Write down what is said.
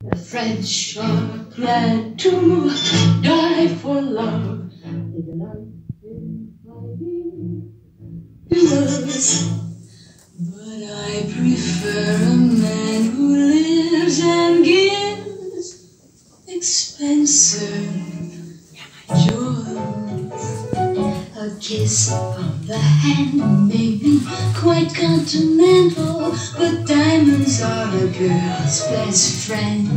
The French are glad to die for love. They delight in fighting duels. But I prefer a man who lives and gives expensive jewels. A kiss of the hand may be quite continental, but diamonds are a girl's best friend.